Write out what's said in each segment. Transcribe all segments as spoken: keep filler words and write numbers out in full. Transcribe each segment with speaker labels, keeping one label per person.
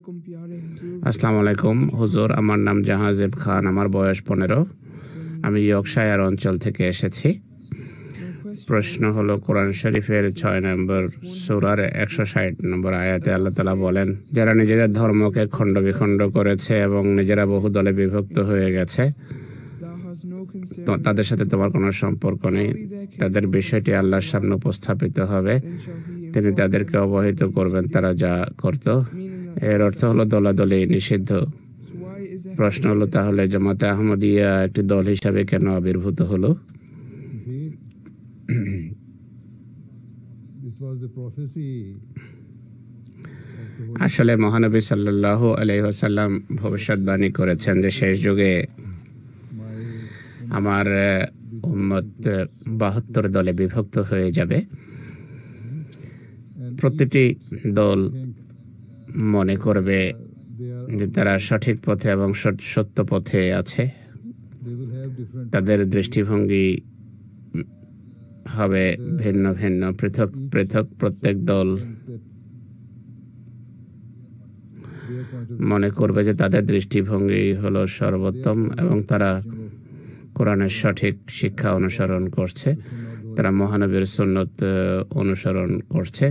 Speaker 1: আসসালামু আলাইকুম হুজুর, আমার নাম জাহাজেব খান, আমার বয়স পনেরো। আমি ইয়র্কশায়ার অঞ্চল থেকে এসেছি। প্রশ্ন হলো, কোরআন শরীফের ছয় নম্বর সূরার একশো ষাট নম্বর আয়াতে আল্লাহ তাআলা বলেন, যারা নিজেদের ধর্মকে খণ্ড বিখণ্ড করেছে এবং নিজেরা বহু দলে বিভক্ত হয়ে গেছে, তাদের সাথে তোমার কোনো সম্পর্ক নেই। তাদের বিষয়টি আল্লাহর সামনে উপস্থাপিত হবে, তিনি তাদেরকে অবহিত করবেন তারা যা করত। এর অর্থ হলো দলাদলি নিষিদ্ধ। প্রশ্ন হলো, তাহলে জামাতে আহমদিয়া একটি দল হিসাবে কেন আবির্ভূত হলো? আসলে মহানবী সাল্লাল্লাহু আলাইহি ওয়াসাল্লাম ভবিষ্যৎবাণী করেছেন যে শেষ যুগে আমার উম্মত বাহাত্তর দলে বিভক্ত হয়ে যাবে। প্রতিটি দল মনে করবে যে তারা সঠিক পথে এবং সত্য পথে আছে। তাদের দৃষ্টিভঙ্গি হবে ভিন্ন ভিন্ন, পৃথক পৃথক। প্রত্যেক দল মনে করবে যে তাদের দৃষ্টিভঙ্গি হলো সর্বোত্তম এবং তারা কোরআনের সঠিক শিক্ষা অনুসরণ করছে, তারা মহানবীর সুন্নত অনুসরণ করছে।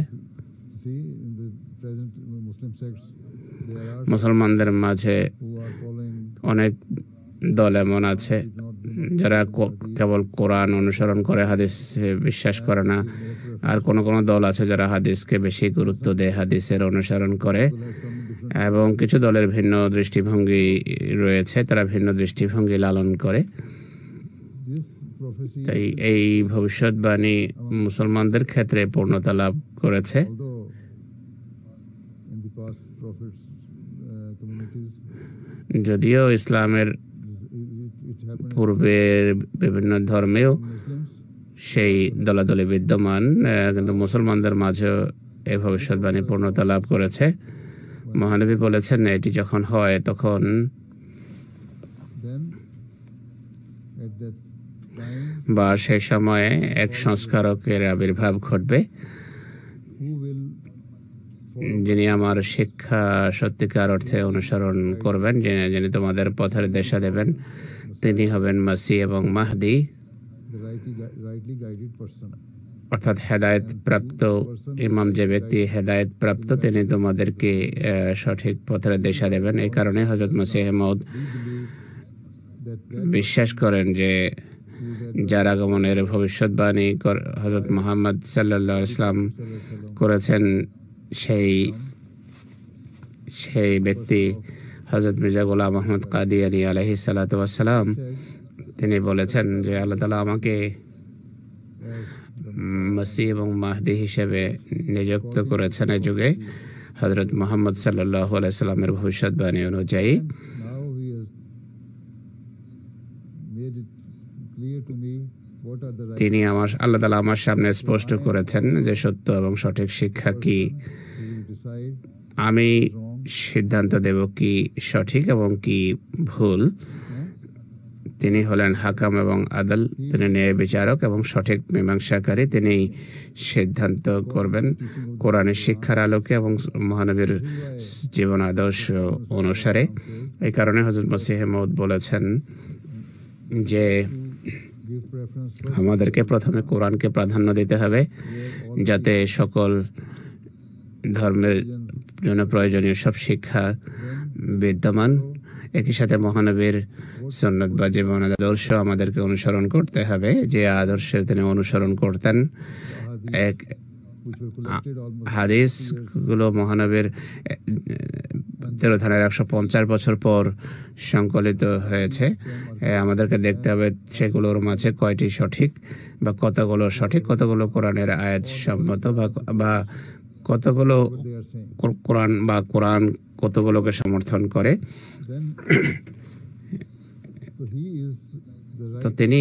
Speaker 1: মুসলমানদের মাঝে অনেক দল এমন আছে যারা কেবল কোরআন অনুসরণ করে, হাদিস বিশ্বাস করে না। আর কোন কোন দল আছে যারা হাদিসকে বেশি গুরুত্ব দেয়, হাদিসের অনুসরণ করে। এবং কিছু দলের ভিন্ন দৃষ্টিভঙ্গি রয়েছে, তারা ভিন্ন দৃষ্টিভঙ্গি লালন করে। তাই এই ভবিষ্যৎবাণী মুসলমানদের ক্ষেত্রে পূর্ণতা লাভ করেছে। যদিও ইসলামের পূর্বের বিভিন্ন ধর্মেও সেই দলাদলি বিদ্যমান, কিন্তু মুসলমানদের মাঝেও এই ভবিষ্যৎবাণী পূর্ণতা লাভ করেছে। মহানবী বলেছেন, এটি যখন হয় তখন বা সেই সময়ে এক সংস্কারকের আবির্ভাব ঘটবে, যিনি আমার শিক্ষা সত্যিকার অর্থে অনুসরণ করবেন, যিনি তোমাদের পথের দিশা দেবেন। তিনি হবেন মাসিহ এবং মাহদি, অর্থাৎ হেদায়েত প্রাপ্ত ইমাম। যে ব্যক্তি হেদায়েত প্রাপ্ত তিনি তোমাদেরকে সঠিক পথের দিশা দেবেন। এই কারণে হযরত মসিহ মাউদ বিশ্বাস করেন যে যার আগমনের ভবিষ্যৎবাণী হযরত মুহাম্মদ সাল্লাল্লাহু আলাইহি ওয়াসাল্লাম করেছেন, সেই সেই ব্যক্তি হযরত মির্জা গোলাম আহমদ কাদিয়ানী আলাইহিস সালাতু ওয়াস সালাম। তিনি বলেছেন যে আল্লাহ তাআলা আমাকে মাসিহ এবং মাহদি হিসেবে নিযুক্ত করেছেন এই যুগে, হযরত মুহাম্মদ সাল্লাল্লাহু আলাইহি সাল্লামের ভবিষ্যৎবাণী অনুযায়ী। তিনি আমার আল্লাহ তাআলা আমার সামনে স্পষ্ট করেছেন যে সত্য এবং সঠিক শিক্ষা কি। আমি সিদ্ধান্ত দেব কি সঠিক এবং কি ভুল। তিনি হলেন হাকাম এবং আদল, তিনি ন্যায় বিচারক এবং সঠিক মীমাংসাকারী। তিনি সিদ্ধান্ত করবেন কোরআনের শিক্ষার আলোকে এবং মহানবীর জীবন আদর্শ অনুসারে। এই কারণে হযরত মসিহ মাউদ বলেছেন যে আমাদেরকে প্রথমে কোরআনকে প্রাধান্য দিতে হবে, যাতে সকল ধর্মের জন্য প্রয়োজনীয় সব শিক্ষা বিদ্যমান। একই সাথে মহানবীর সুন্নাত বা জীবন আদর্শ আমাদেরকে অনুসরণ করতে হবে, যে আদর্শের তিনি অনুসরণ করতেন। এক হাদিস গুলো মহানবীর তেরো ধানের একশো পঞ্চাশ বছর পর সংকলিত হয়েছে। আমাদেরকে দেখতে হবে সেগুলোর মাঝে কয়টি সঠিক বা কতগুলো সঠিক, কতগুলো কোরআনের আয়াত সম্মত বা কতগুলো কোরআন বা কোরআন কতগুলোকে সমর্থন করে। তো তিনি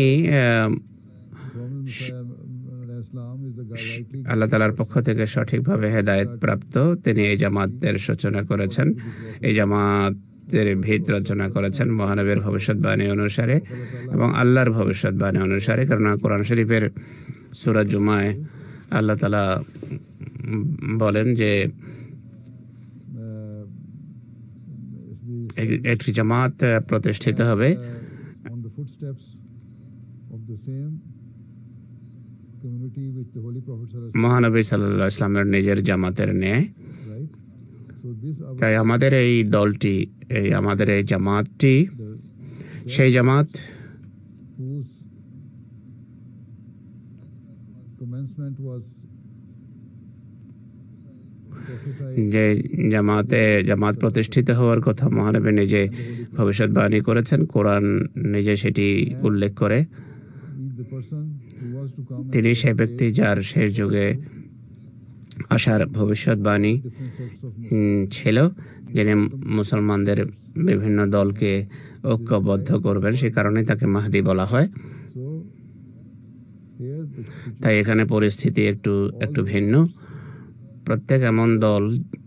Speaker 1: আল্লাহ তাআলার পক্ষ থেকে সঠিকভাবে হেদায়েত প্রাপ্ত। তিনি এই জামাতের সূচনা করেছেন, এই জামাতের ভিত রচনা করেছেন মহানবীর ভবিষ্যৎবাণী অনুসারে এবং আল্লাহর ভবিষ্যৎবাণী অনুসারে। কারণ কোরআন শরীফের সূরা জুমায় আল্লাহ তাআলা বলেন যে
Speaker 2: be
Speaker 1: এক- একটি জামাত আহ, প্রতিষ্ঠিত হবে
Speaker 2: uh, on the footsteps of the same community which the Holy Prophet sallallahu alaihi
Speaker 1: মহানবী সাল্লাল্লাহু আলাইহি ইসলামের নিজের জামাতের ন্যায়।
Speaker 2: wasallam, right? So this our
Speaker 1: তাই আমাদের এই দলটি, এই আমাদের এই জামাতটি
Speaker 2: the,
Speaker 1: সেই জামাত
Speaker 2: whose commencement was prophesied
Speaker 1: যে জামাতে জামাত প্রতিষ্ঠিত হওয়ার কথা মহানবী নিজে ভবিষ্যৎবাণী করেছেন, কোরআন নিজে সেটি উল্লেখ করে।
Speaker 2: be the person who was to come
Speaker 1: তিনি
Speaker 2: and
Speaker 1: সে ব্যক্তি যার শেষ যুগে আসার ভবিষ্যৎবাণী
Speaker 2: different sects of Muslims.
Speaker 1: উম, ছিল, যিনি মুসলমানদের বিভিন্ন দলকে ঐক্যবদ্ধ করবেন, সে কারণে তাকে মাহদি বলা হয়।
Speaker 2: So here the situation
Speaker 1: তাই এখানে পরিস্থিতি একটু একটু ভিন্ন। প্রত্যেক এমন দল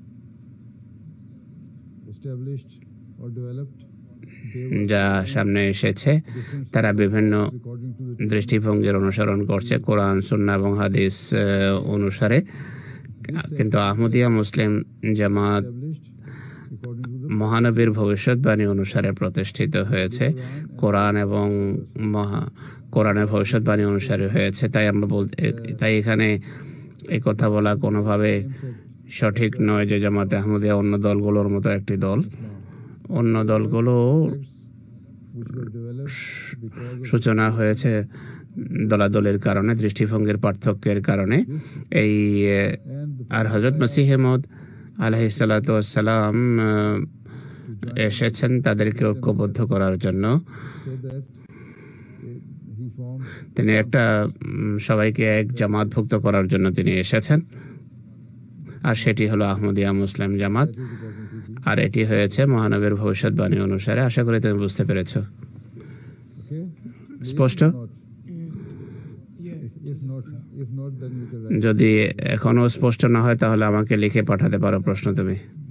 Speaker 2: established or developed, they were
Speaker 1: যা সামনে এসেছে
Speaker 2: different
Speaker 1: তারা বিভিন্ন
Speaker 2: according to the
Speaker 1: দৃষ্টিভঙ্গির অনুসরণ করছে কোরআন, সুন্নাহ এবং হাদিস আহ, অনুসারে। কিন্তু আহমদিয়া মুসলিম জামাত
Speaker 2: established according to the
Speaker 1: মহানবীর ভবিষ্যৎবাণী অনুসারে প্রতিষ্ঠিত হয়েছে, কোরআন এবং মহা কোরআনের ভবিষ্যৎবাণী অনুসারে হয়েছে। তাই আমরা বলতে তাই এখানে এই কথা বলা কোনোভাবে
Speaker 2: same sect
Speaker 1: সঠিক নয় যে জামাতে আহমদিয়া অন্য দলগুলোর মতো একটি দল।
Speaker 2: Islam.
Speaker 1: অন্য দলগুলো
Speaker 2: Sects which were developed because of
Speaker 1: সূচনা হয়েছে দলাদলের কারণে, দৃষ্টিভঙ্গির পার্থক্যের কারণে। এই আহ,
Speaker 2: and the
Speaker 1: আর হযরত মসিহ মউদ আলাইহিস সালাতু ওয়াস সালাম আহ, এসেছেন তাদেরকে ঐক্যবদ্ধ করার জন্য।
Speaker 2: so that uh, he forms
Speaker 1: তিনি একটা উম, সবাইকে এক জামাতভুক্ত করার জন্য তিনি এসেছেন, আর সেটি হলো আহমদিয়া মুসলিম জামাত।
Speaker 2: that is according to the
Speaker 1: আর এটি হয়েছে মহানবীর ভবিষ্যৎবাণী অনুসারে। আশা করি তুমি বুঝতে পেরেছো।
Speaker 2: okay.
Speaker 1: স্পষ্ট?
Speaker 2: If not, if, if not, if not, then you can write.
Speaker 1: যদি এখনো স্পষ্ট না হয় তাহলে আমাকে লিখে পাঠাতে পারো প্রশ্ন তুমি।